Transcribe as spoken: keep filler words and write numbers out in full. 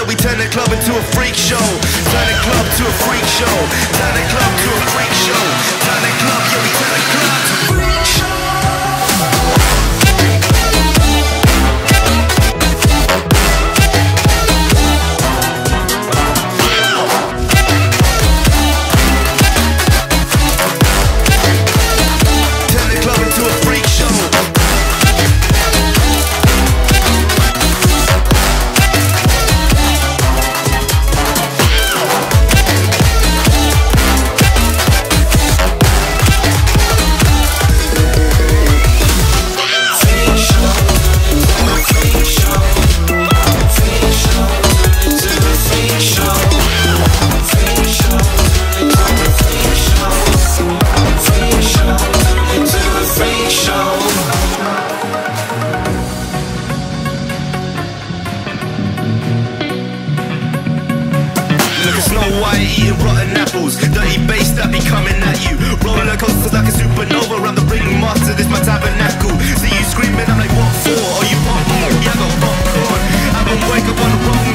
yeah, we turn the club into a freak show. Turn the club to a freak show. Turn the club to a freak show. Turn the club, yeah, we turn the club to a freak show. Eating rotten apples, dirty bass that be coming at you. Roller coasters like a supernova around the ring master, this my tabernacle. See you screaming, I'm like, what for? Are you popcorn? Yeah, I got popcorn. I've been wake up on the wrong